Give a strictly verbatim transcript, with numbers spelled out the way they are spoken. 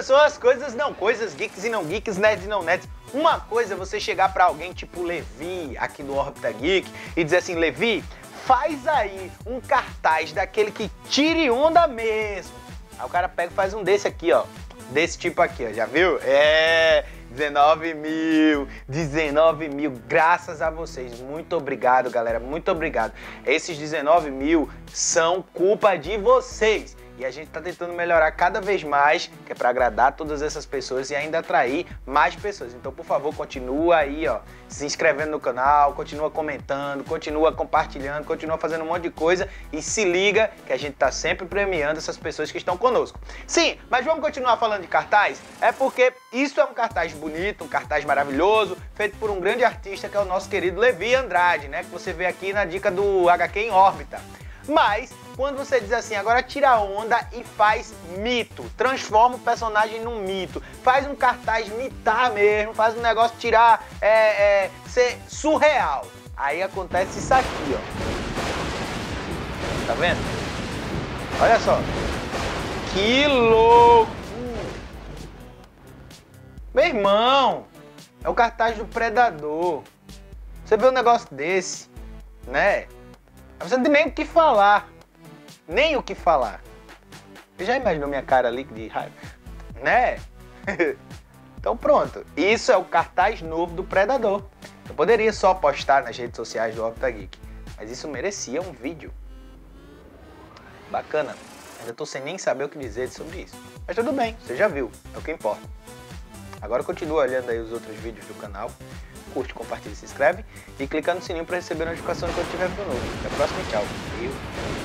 pessoas, coisas não coisas, geeks e não geeks, nerds e não nerds. Uma coisa é você chegar pra alguém tipo Levi, aqui do Órbita Geek, e dizer assim, Levi, faz aí um cartaz daquele que tire onda mesmo. Aí o cara pega e faz um desse aqui, ó. Desse tipo aqui, ó. Já viu? É... dezenove mil, dezenove mil, graças a vocês. Muito obrigado, galera. Muito obrigado. Esses dezenove mil são culpa de vocês. E a gente tá tentando melhorar cada vez mais, que é para agradar todas essas pessoas e ainda atrair mais pessoas. Então, por favor, continua aí, ó, se inscrevendo no canal, continua comentando, continua compartilhando, continua fazendo um monte de coisa e se liga que a gente tá sempre premiando essas pessoas que estão conosco. Sim, mas vamos continuar falando de cartaz? É porque isso é um cartaz bonito, um cartaz maravilhoso, feito por um grande artista que é o nosso querido Levi Andrade, né? Que você vê aqui na dica do H Q em órbita. Mas, quando você diz assim, agora tira a onda e faz mito, transforma o personagem num mito, faz um cartaz mitar mesmo, faz um negócio tirar, é, é, ser surreal. Aí acontece isso aqui, ó. Tá vendo? Olha só. Que louco! Meu irmão, é o cartaz do Predador. Você vê um negócio desse, né? Você não tem nem o que falar. Nem o que falar. Você já imaginou minha cara ali de raiva? Né? Então pronto. Isso é o cartaz novo do Predador. Eu poderia só postar nas redes sociais do Órbita Geek, mas isso merecia um vídeo. Bacana. Ainda tô sem nem saber o que dizer sobre isso. Mas tudo bem, você já viu. É o que importa. Agora continua olhando aí os outros vídeos do canal. Curte, compartilha, se inscreve e clica no sininho para receber notificação quando tiver vídeo novo. Até a próxima e tchau. Eu...